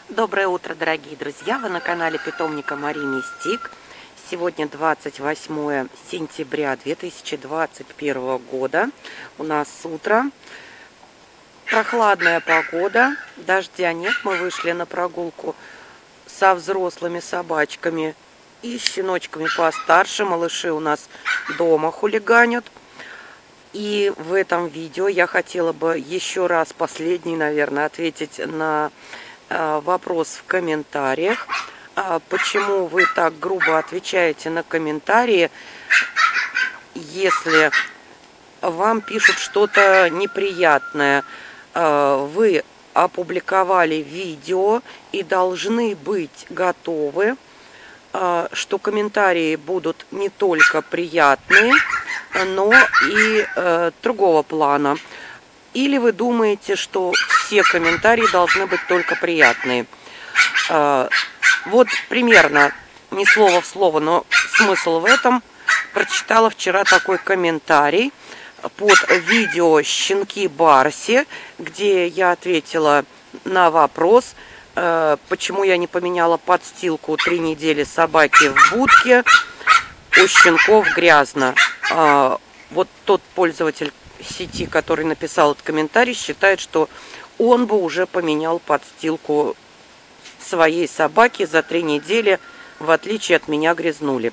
Доброе утро, дорогие друзья! Вы на канале питомника Мари Мистик. Сегодня 28 сентября 2021 года. У нас утро. Прохладная погода. Дождя нет. Мы вышли на прогулку со взрослыми собачками и щеночками постарше. Малыши у нас дома хулиганят. И в этом видео я хотела бы еще раз, последний, наверное, ответить на вопрос в комментариях. Почему вы так грубо отвечаете на комментарии, если вам пишут что-то неприятное? Вы опубликовали видео и должны быть готовы, что комментарии будут не только приятные, но и другого плана. Или вы думаете, что все комментарии должны быть только приятные? Вот примерно, не слово в слово, но смысл в этом. Прочитала вчера такой комментарий под видео «Щенки Барси», где я ответила на вопрос, почему я не поменяла подстилку 3 недели собаки в будке, у щенков грязно. Вот тот пользователь сети, который написал этот комментарий, считает, что он бы уже поменял подстилку своей собаки за 3 недели, в отличие от меня, грязнули.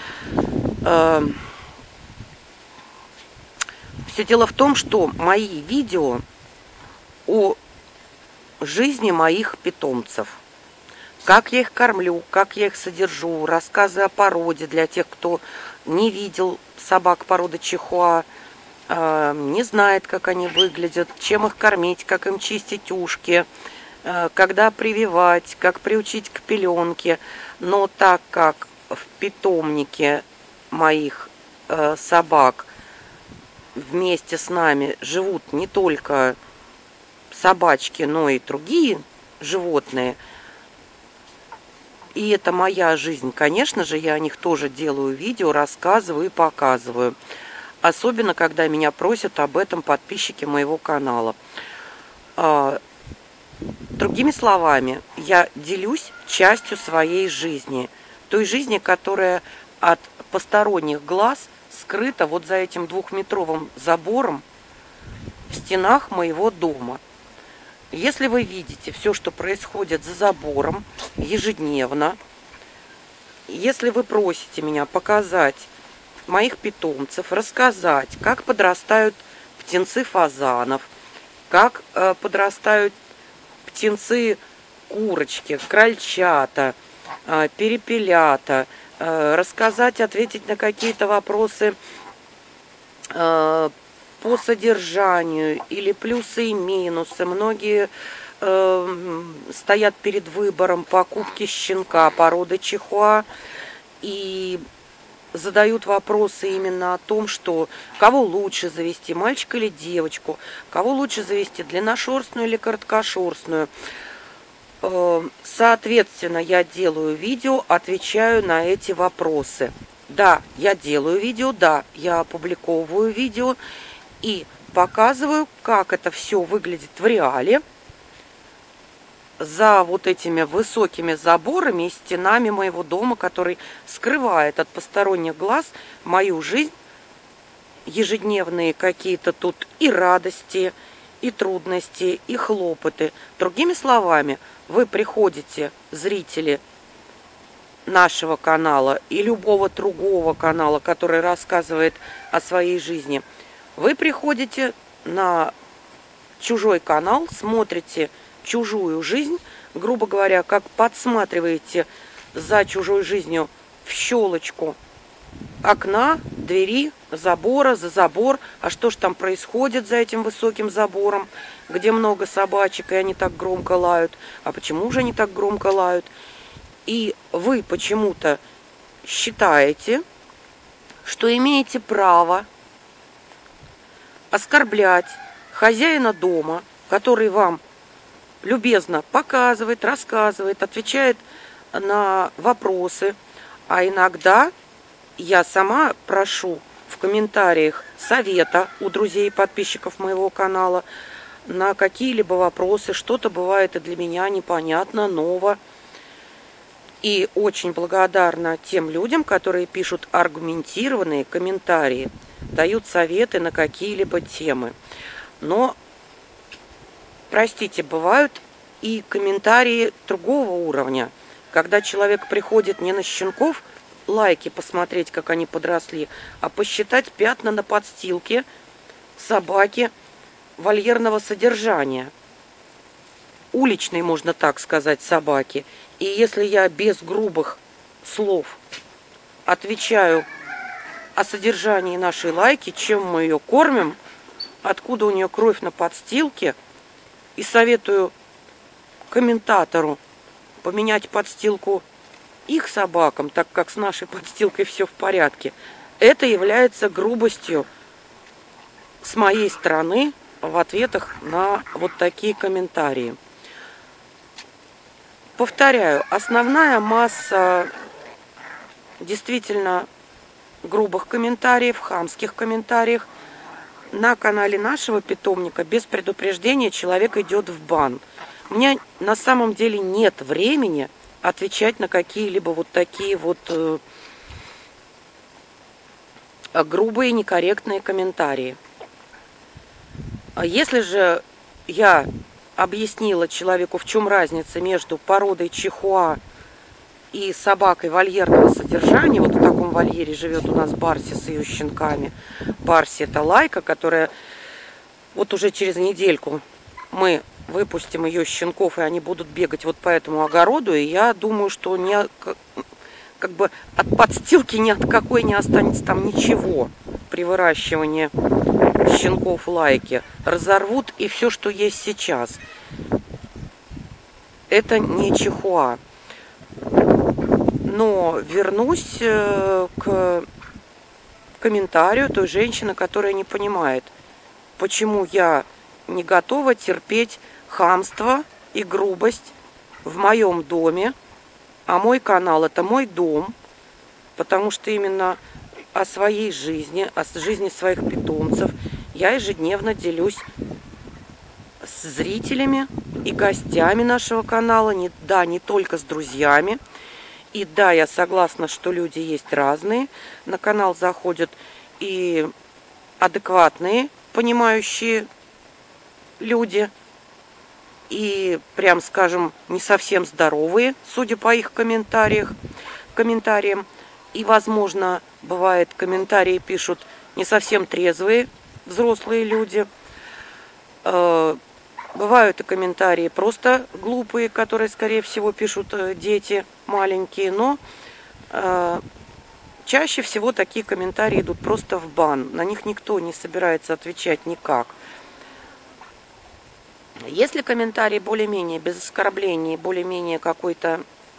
Все дело в том, что мои видео о жизни моих питомцев, как я их кормлю, как я их содержу, рассказы о породе для тех, кто не видел собак породы чихуа, не знает, как они выглядят, чем их кормить, как им чистить ушки, когда прививать, как приучить к пеленке. Но так как в питомнике моих собак вместе с нами живут не только собачки, но и другие животные, и это моя жизнь, конечно же, я о них тоже делаю видео, рассказываю и показываю. Особенно, когда меня просят об этом подписчики моего канала. Другими словами, я делюсь частью своей жизни. Той жизни, которая от посторонних глаз скрыта вот за этим 2-метровым забором в стенах моего дома. Если вы видите все, что происходит за забором ежедневно, если вы просите меня показать моих питомцев, рассказать, как подрастают птенцы фазанов, как подрастают птенцы курочки, крольчата, перепелята, рассказать, ответить на какие-то вопросы по содержанию или плюсы и минусы. Многие стоят перед выбором покупки щенка породы чихуа и задают вопросы именно о том, что кого лучше завести, мальчика или девочку, кого лучше завести, длинношерстную или короткошерстную. Соответственно, я делаю видео, отвечаю на эти вопросы. Да, я делаю видео, да, я опубликовываю видео и показываю, как это все выглядит в реале за вот этими высокими заборами и стенами моего дома, который скрывает от посторонних глаз мою жизнь, ежедневные какие-то тут и радости, и трудности, и хлопоты. Другими словами, вы приходите, зрители нашего канала и любого другого канала, который рассказывает о своей жизни, вы приходите на чужой канал, смотрите чужую жизнь, грубо говоря, как подсматриваете за чужой жизнью в щелочку окна, двери, забора, за забор. А что ж там происходит за этим высоким забором, где много собачек, и они так громко лают? А почему же они так громко лают? И вы почему-то считаете, что имеете право оскорблять хозяина дома, который вам любезно показывает, рассказывает, отвечает на вопросы. А иногда я сама прошу в комментариях совета у друзей и подписчиков моего канала, на какие-либо вопросы. Что-то бывает и для меня непонятно, ново. И очень благодарна тем людям, которые пишут аргументированные комментарии, дают советы на какие-либо темы. Но, простите, бывают и комментарии другого уровня, когда человек приходит не на щенков лайки посмотреть, как они подросли, а посчитать пятна на подстилке собаки вольерного содержания. Уличной, можно так сказать, собаки. И если я без грубых слов отвечаю о содержании нашей лайки, чем мы ее кормим, откуда у нее кровь на подстилке, и советую комментатору поменять подстилку их собакам, так как с нашей подстилкой все в порядке, это является грубостью с моей стороны в ответах на вот такие комментарии. Повторяю, основная масса действительно грубых комментариев, хамских комментариев на канале нашего питомника без предупреждения человек идет в бан. У меня на самом деле нет времени отвечать на какие-либо вот такие вот грубые, некорректные комментарии. Если же я объяснила человеку, в чем разница между породой чихуа и собакой вольерного содержания, вот в таком вольере живет у нас Барси с ее щенками. Барси — это лайка, которая вот уже через недельку мы выпустим ее щенков, и они будут бегать вот по этому огороду, и я думаю, что как бы от подстилки ни от какой не останется там ничего при выращивании щенков лайки. Разорвут и все, что есть сейчас. Это не чихуа. Но вернусь к комментарию той женщины, которая не понимает, почему я не готова терпеть хамство и грубость в моем доме. А мой канал — это мой дом, потому что именно о своей жизни, о жизни своих питомцев я ежедневно делюсь с зрителями и гостями нашего канала. Не только с друзьями. И да, я согласна, что люди есть разные. На канал заходят и адекватные, понимающие люди, и, прям скажем, не совсем здоровые, судя по их комментариям. И, возможно, бывает, комментарии пишут не совсем трезвые взрослые люди. Бывают и комментарии просто глупые, которые, скорее всего, пишут дети маленькие. Но чаще всего такие комментарии идут просто в бан. На них никто не собирается отвечать никак. Если комментарий более-менее без оскорблений, более-менее какой-то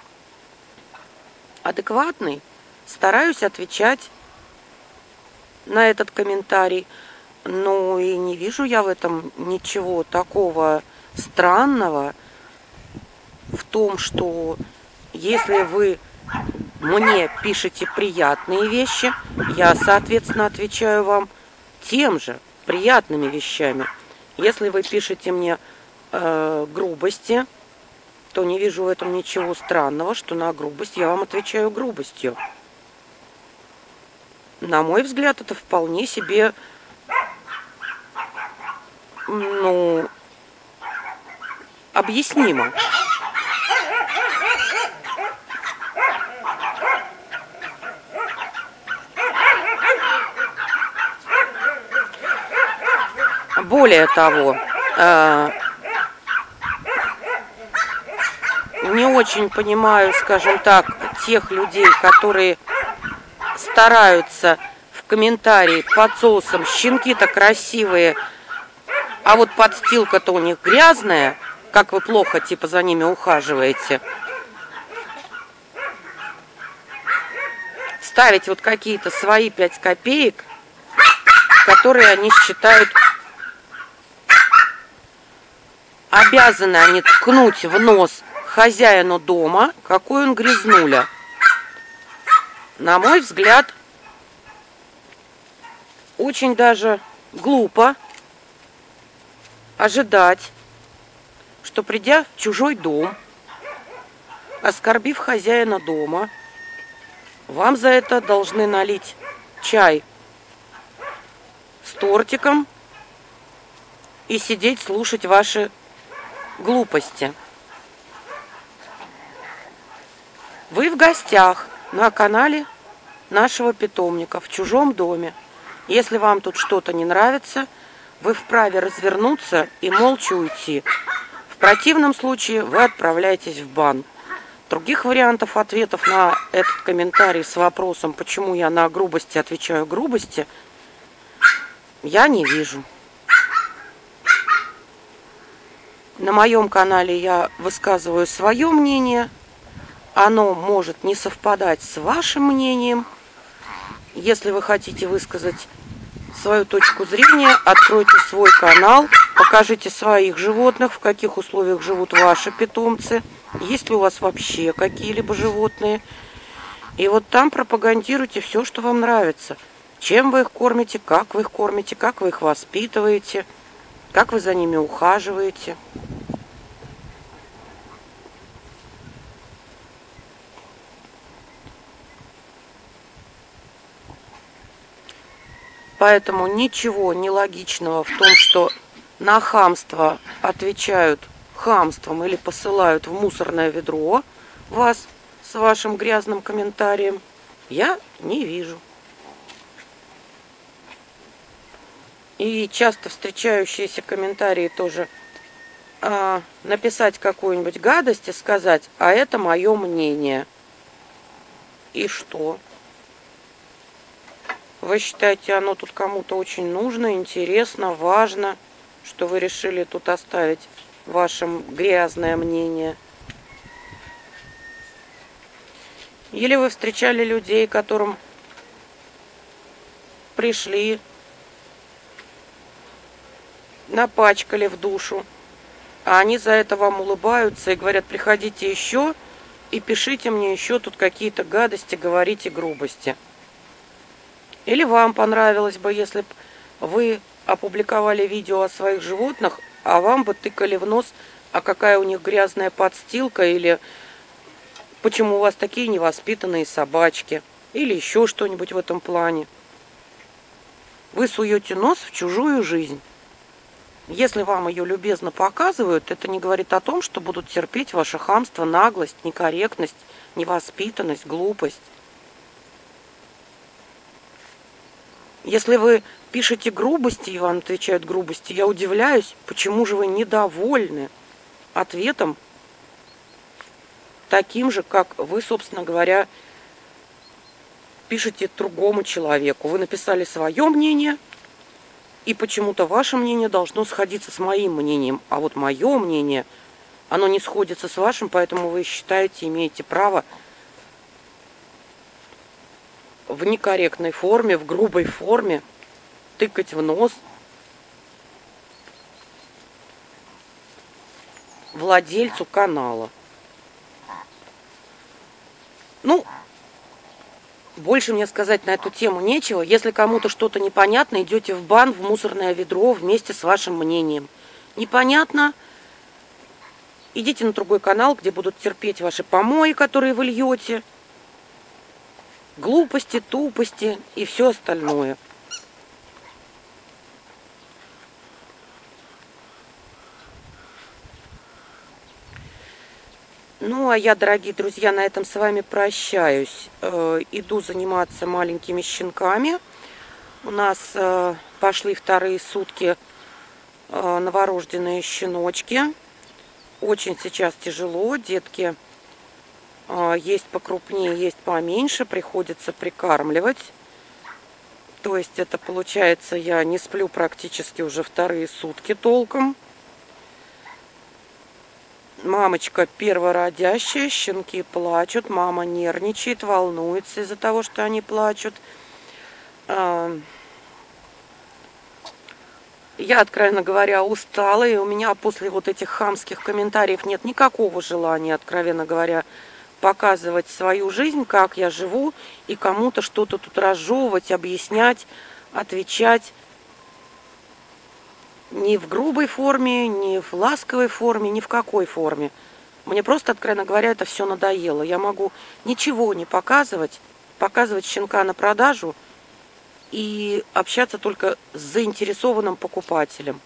адекватный, стараюсь отвечать на этот комментарий. Ну и не вижу я в этом ничего такого странного, в том, что если вы мне пишете приятные вещи, я, соответственно, отвечаю вам тем же приятными вещами. Если вы пишете мне грубости, то не вижу в этом ничего странного, что на грубость я вам отвечаю грубостью. На мой взгляд, это вполне себе, объяснимо. Более того, не очень понимаю, скажем так, тех людей, которые стараются в комментарии под соусом: щенки-то красивые, а вот подстилка-то у них грязная, как вы плохо типа за ними ухаживаете. Ставить вот какие-то свои 5 копеек, которые они считают, обязаны они ткнуть в нос хозяину дома, какой он грязнуля. На мой взгляд, очень даже глупо ожидать, что придя в чужой дом, оскорбив хозяина дома, вам за это должны налить чай с тортиком и сидеть слушать ваши глупости. Вы в гостях на канале нашего питомника в чужом доме. Если вам тут что-то не нравится, вы вправе развернуться и молча уйти. В противном случае вы отправляетесь в бан. Других вариантов ответов на этот комментарий с вопросом, почему я на грубости отвечаю грубости, я не вижу. На моем канале я высказываю свое мнение. Оно может не совпадать с вашим мнением. Если вы хотите высказать свою точку зрения, откройте свой канал, покажите своих животных, в каких условиях живут ваши питомцы, есть ли у вас вообще какие-либо животные. И вот там пропагандируйте все, что вам нравится. Чем вы их кормите, как вы их воспитываете, как вы за ними ухаживаете. Поэтому ничего нелогичного в том, что на хамство отвечают хамством или посылают в мусорное ведро вас с вашим грязным комментарием, я не вижу. И часто встречающиеся комментарии тоже написать какую-нибудь гадость и сказать, а это мое мнение. И что? Вы считаете, оно тут кому-то очень нужно, интересно, важно, что вы решили тут оставить ваше грязное мнение? Или вы встречали людей, которым пришли, напачкали в душу, а они за это вам улыбаются и говорят, приходите еще и пишите мне еще тут какие-то гадости, говорите грубости. Или вам понравилось бы, если бы вы опубликовали видео о своих животных, а вам бы тыкали в нос, а какая у них грязная подстилка, или почему у вас такие невоспитанные собачки, или еще что-нибудь в этом плане. Вы суете нос в чужую жизнь. Если вам ее любезно показывают, это не говорит о том, что будут терпеть ваше хамство, наглость, некорректность, невоспитанность, глупость. Если вы пишете грубости и вам отвечают грубости, я удивляюсь, почему же вы недовольны ответом таким же, как вы, собственно говоря, пишете другому человеку. Вы написали свое мнение, и почему-то ваше мнение должно сходиться с моим мнением. А вот мое мнение, оно не сходится с вашим, поэтому вы считаете, имеете право в некорректной форме, в грубой форме тыкать в нос владельцу канала. Ну, больше мне сказать на эту тему нечего. Если кому-то что-то непонятно, идете в бан, в мусорное ведро вместе с вашим мнением. Непонятно? Идите на другой канал, где будут терпеть ваши помои, которые вы льете, глупости, тупости и все остальное. Ну, а я, дорогие друзья, на этом с вами прощаюсь. Иду заниматься маленькими щенками. У нас пошли вторые сутки новорожденные щеночки. Очень сейчас тяжело, детки. Есть покрупнее, есть поменьше, приходится прикармливать. То есть это получается, я не сплю практически уже вторые сутки толком. Мамочка первородящая, щенки плачут, мама нервничает, волнуется из-за того, что они плачут. Я, откровенно говоря, устала, и у меня после вот этих хамских комментариев нет никакого желания, откровенно говоря, показывать свою жизнь, как я живу, и кому-то что-то тут разжевывать, объяснять, отвечать. Ни в грубой форме, ни в ласковой форме, ни в какой форме. Мне просто, откровенно говоря, это все надоело. Я могу ничего не показывать, показывать щенка на продажу и общаться только с заинтересованным покупателем.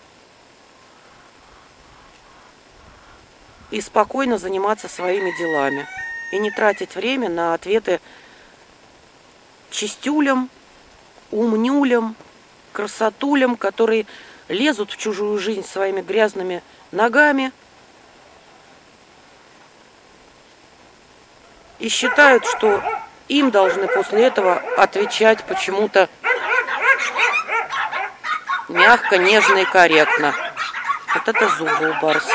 И спокойно заниматься своими делами. И не тратить время на ответы чистюлям, умнюлям, красотулям, которые лезут в чужую жизнь своими грязными ногами и считают, что им должны после этого отвечать почему-то мягко, нежно и корректно. Вот это зубы у Барси.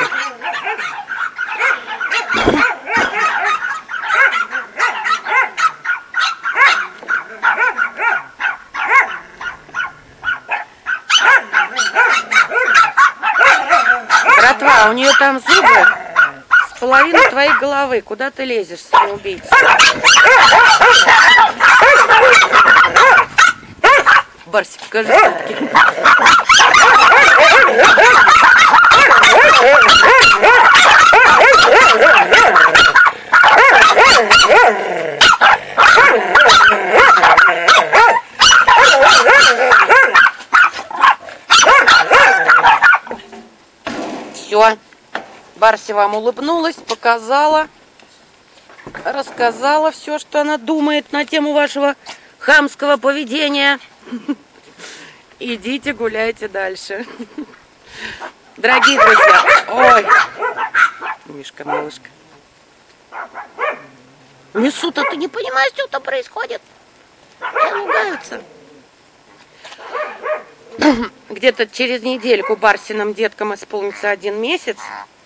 Братва, у нее там зубы с половины твоей головы. Куда ты лезешь, самоубийца? Барси, покажи сутки. Все. Барси вам улыбнулась, показала, рассказала все, что она думает на тему вашего хамского поведения. Идите, гуляйте дальше. Дорогие друзья. Ой. Мишка, малышка. Несут, а ты не понимаешь, что там происходит? Ругаются. Где-то через недельку Барсиным деткам исполнится 1 месяц.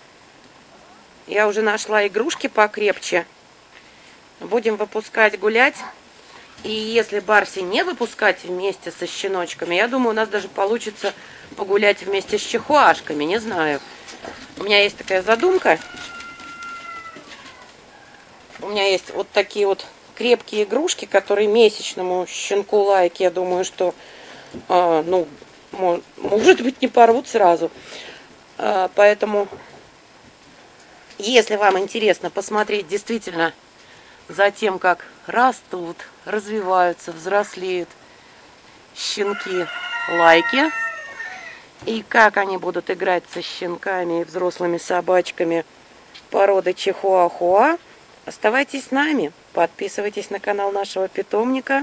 Я уже нашла игрушки покрепче. Будем выпускать гулять. И если Барси не выпускать вместе со щеночками, я думаю, у нас даже получится погулять вместе с чихуашками. Не знаю. У меня есть такая задумка. У меня есть вот такие вот крепкие игрушки, которые месячному щенку лайки, я думаю, что, ну, может быть, не порвут сразу. Поэтому, если вам интересно посмотреть действительно за тем, как растут, развиваются, взрослеют щенки лайки, и как они будут играть со щенками и взрослыми собачками породы чихуахуа, оставайтесь с нами, подписывайтесь на канал нашего питомника.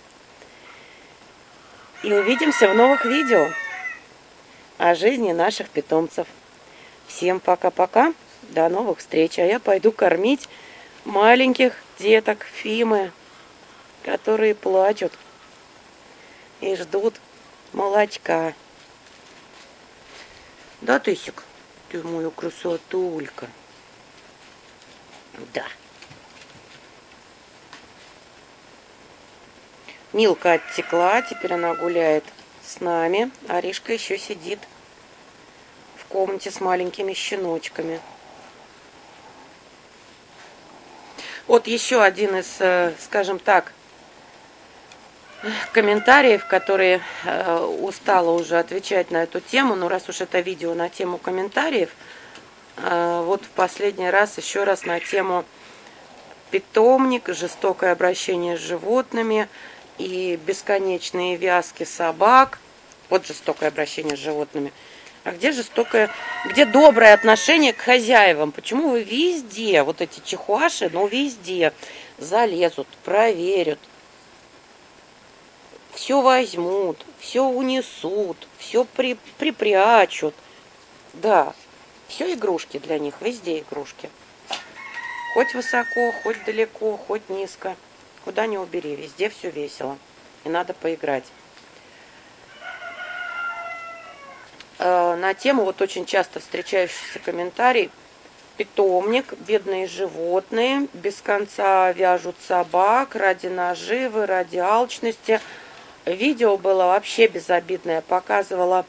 И увидимся в новых видео о жизни наших питомцев. Всем пока-пока, до новых встреч. А я пойду кормить маленьких деток Фимы, которые плачут и ждут молочка. Да, Тысик? Ты моя красотулька. Да. Милка оттекла, теперь она гуляет с нами. Аришка еще сидит в комнате с маленькими щеночками. Вот еще один из, скажем так, комментариев, которые устала уже отвечать на эту тему. Но раз уж это видео на тему комментариев, вот в последний раз еще раз на тему питомник, жестокое обращение с животными и бесконечные вязки собак. Вот жестокое обращение с животными. А где жестокое, где доброе отношение к хозяевам? Почему вы везде, вот эти чихуаши, но везде залезут, проверят, все возьмут, все унесут, все припрячут. Да, все игрушки для них, везде игрушки. Хоть высоко, хоть далеко, хоть низко. Куда ни убери, везде все весело. И надо поиграть. На тему вот очень часто встречающийся комментарий. Питомник, бедные животные, без конца вяжут собак ради наживы, ради алчности. Видео было вообще безобидное. Показывала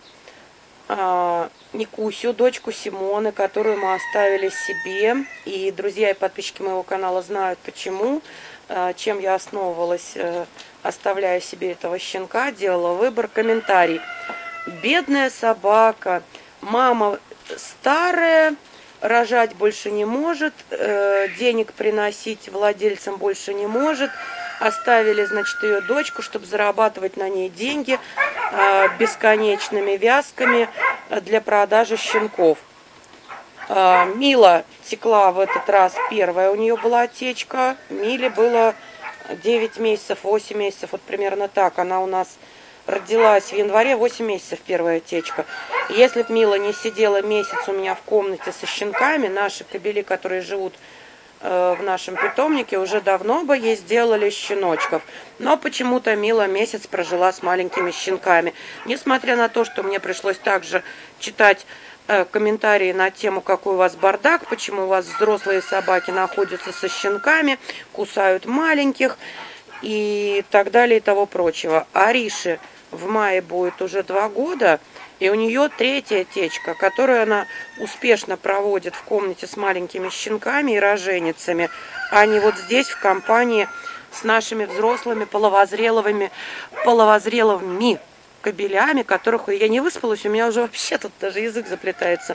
Никусю, дочку Симоны, которую мы оставили себе. И друзья и подписчики моего канала знают почему. Чем я основывалась, оставляя себе этого щенка, делала выбор. Комментарий. Бедная собака. Мама старая, рожать больше не может, денег приносить владельцам больше не может. Оставили, значит, ее дочку, чтобы зарабатывать на ней деньги бесконечными вязками для продажи щенков. Мила текла в этот раз, первая у нее была течка. Миле было 9 месяцев, 8 месяцев, вот примерно так. Она у нас родилась в январе, 8 месяцев первая течка. Если бы Мила не сидела месяц у меня в комнате со щенками, наши кобели, которые живут в нашем питомнике, уже давно бы ей сделали щеночков. Но почему-то Мила месяц прожила с маленькими щенками. Несмотря на то, что мне пришлось также читать комментарии на тему, какой у вас бардак, почему у вас взрослые собаки находятся со щенками, кусают маленьких и так далее и того прочего. Арише в мае будет уже 2 года, и у нее 3-я течка, которую она успешно проводит в комнате с маленькими щенками и роженицами, а не вот здесь в компании с нашими взрослыми половозрелыми кобелями, которых я не выспалась, у меня уже вообще тут даже язык заплетается.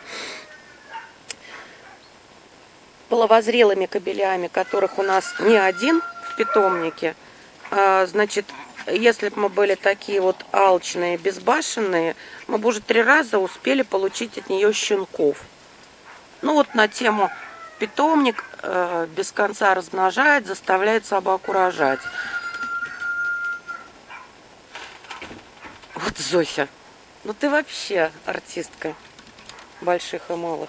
Половозрелыми кобелями, которых у нас не один в питомнике. Значит, если бы мы были такие вот алчные, безбашенные, мы бы уже 3 раза успели получить от нее щенков. Ну вот на тему питомник без конца размножает, заставляет собаку рожать. Вот Зося, ну ты вообще артистка больших и малых.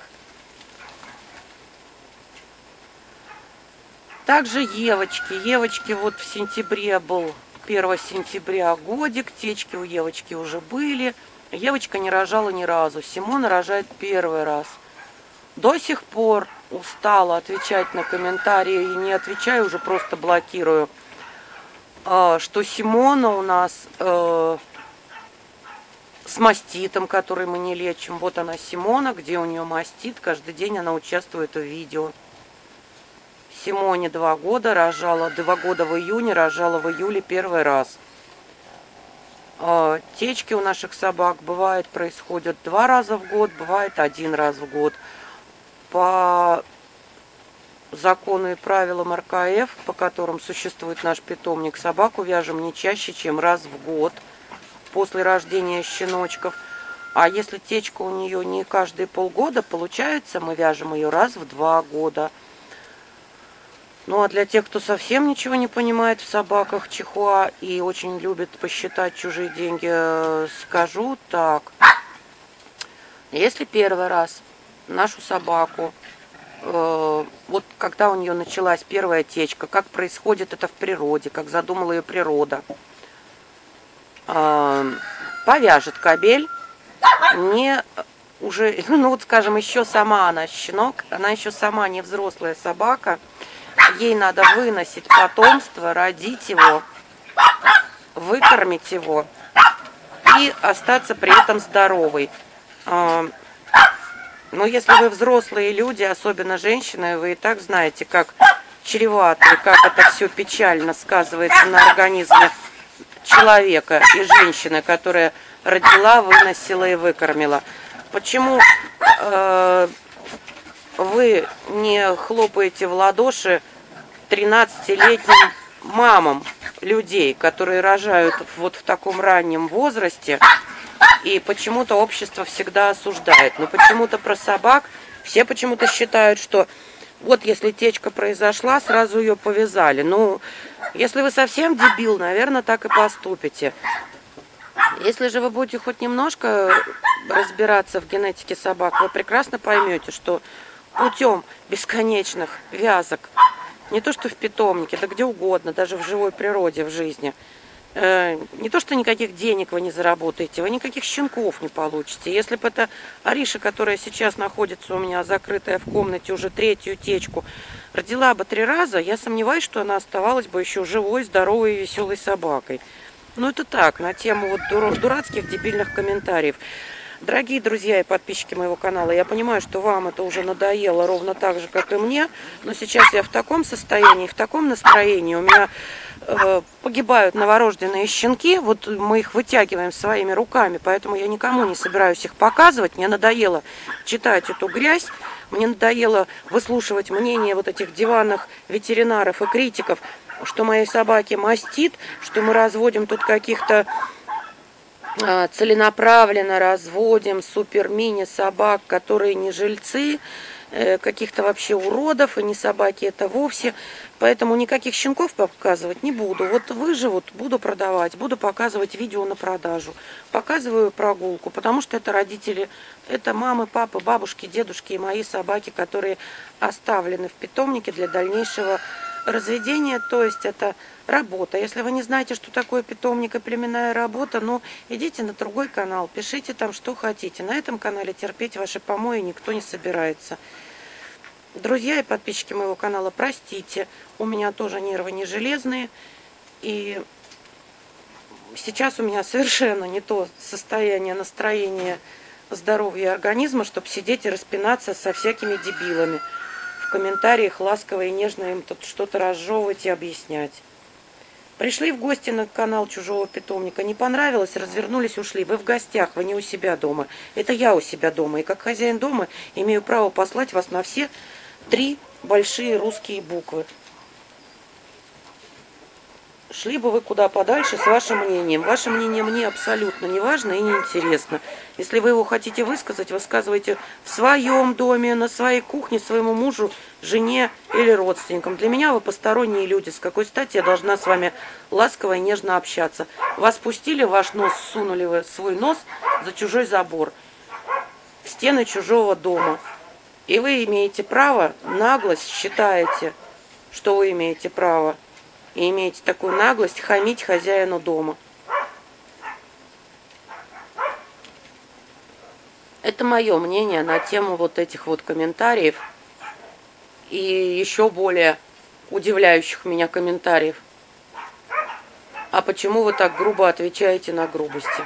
Также Евочки. Евочки вот в сентябре был, 1 сентября годик, течки у Евочки уже были. Евочка не рожала ни разу. Симона рожает 1 раз. До сих пор устала отвечать на комментарии и не отвечаю, уже просто блокирую, что Симона у нас с маститом, который мы не лечим. Вот она Симона, где у нее мастит. Каждый день она участвует в видео. Симоне 2 года, рожала 2 года в июне, рожала в июле 1 раз. Течки у наших собак бывает происходят 2 раза в год, бывает 1 раз в год. По закону и правилам РКФ, по которым существует наш питомник, собаку вяжем не чаще, чем раз в год после рождения щеночков. А если течка у нее не каждые полгода, получается, мы вяжем ее раз в 2 года. Ну а для тех, кто совсем ничего не понимает в собаках чихуа и очень любит посчитать чужие деньги, скажу так. Если 1 раз нашу собаку, вот когда у нее началась 1-я течка, как происходит это в природе, как задумала ее природа, повяжет кобель, не уже, ну вот скажем, еще сама она щенок, она еще сама не взрослая собака, ей надо выносить потомство, родить его, выкормить его и остаться при этом здоровой. Но если вы взрослые люди, особенно женщины, вы и так знаете, как чревато и как это все печально сказывается на организме человека и женщины, которая родила, выносила и выкормила. Почему вы не хлопаете в ладоши 13-летним мамам людей, которые рожают вот в таком раннем возрасте, и почему-то общество всегда осуждает. Но почему-то про собак все почему-то считают, что вот если течка произошла, сразу ее повязали. Ну, если вы совсем дебил, наверное, так и поступите. Если же вы будете хоть немножко разбираться в генетике собак, вы прекрасно поймете, что путем бесконечных вязок, не то что в питомнике, да где угодно, даже в живой природе, в жизни, не то что никаких денег вы не заработаете, вы никаких щенков не получите. Если бы эта Ариша, которая сейчас находится у меня закрытая в комнате уже 3-ю течку, родила бы 3 раза, я сомневаюсь, что она оставалась бы еще живой, здоровой и веселой собакой. Ну это так, на тему вот дурацких дебильных комментариев. Дорогие друзья и подписчики моего канала, я понимаю, что вам это уже надоело ровно так же, как и мне. Но сейчас я в таком состоянии, в таком настроении. У меня погибают новорожденные щенки. Вот мы их вытягиваем своими руками, поэтому я никому не собираюсь их показывать. Мне надоело читать эту грязь. Мне надоело выслушивать мнение вот этих диванных ветеринаров и критиков, что моей собаке мастит, что мы разводим тут каких-то целенаправленно разводим супер-мини собак, которые не жильцы, каких-то вообще уродов, и не собаки это вовсе. Поэтому никаких щенков показывать не буду. Вот выживут, буду продавать, буду показывать видео на продажу. Показываю прогулку, потому что это родители, это мамы, папы, бабушки, дедушки и мои собаки, которые оставлены в питомнике для дальнейшего разведение, то есть это работа. Если вы не знаете, что такое питомник и племенная работа, ну, идите на другой канал, пишите там, что хотите. На этом канале терпеть ваши помои никто не собирается. Друзья и подписчики моего канала, простите, у меня тоже нервы не железные. И сейчас у меня совершенно не то состояние, настроение здоровья организма, чтобы сидеть и распинаться со всякими дебилами. В комментариях ласково и нежно им тут что-то разжевывать и объяснять. Пришли в гости на канал Чужого питомника, не понравилось, развернулись, ушли. Вы в гостях, вы не у себя дома. Это я у себя дома. И как хозяин дома имею право послать вас на все 3 большие русские буквы. Шли бы вы куда подальше с вашим мнением. Ваше мнение мне абсолютно не важно и не интересно. Если вы его хотите высказать, высказывайте в своем доме, на своей кухне, своему мужу, жене или родственникам. Для меня вы посторонние люди. С какой стати я должна с вами ласково и нежно общаться? Вас пустили, ваш нос, сунули вы свой нос за чужой забор, в стены чужого дома. И вы имеете право, наглость считаете, что вы имеете право. И имеете такую наглость хамить хозяину дома. Это мое мнение на тему вот этих вот комментариев. И еще более удивляющих меня комментариев. А почему вы так грубо отвечаете на грубости?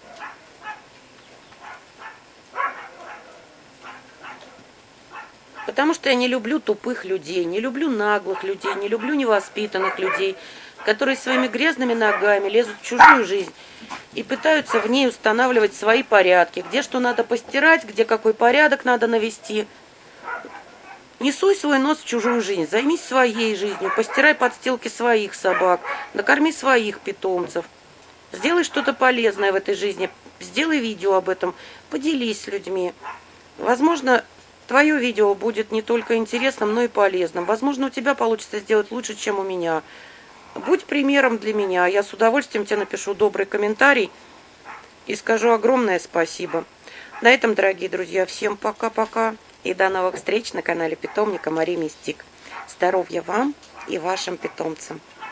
Потому что я не люблю тупых людей, не люблю наглых людей, не люблю невоспитанных людей, которые своими грязными ногами лезут в чужую жизнь и пытаются в ней устанавливать свои порядки. Где что надо постирать, где какой порядок надо навести. Не суй свой нос в чужую жизнь, займись своей жизнью, постирай подстилки своих собак, накорми своих питомцев. Сделай что-то полезное в этой жизни, сделай видео об этом, поделись с людьми. Возможно, твое видео будет не только интересным, но и полезным. Возможно, у тебя получится сделать лучше, чем у меня. Будь примером для меня. Я с удовольствием тебе напишу добрый комментарий и скажу огромное спасибо. На этом, дорогие друзья, всем пока-пока. И до новых встреч на канале питомника Мария Мистик. Здоровья вам и вашим питомцам.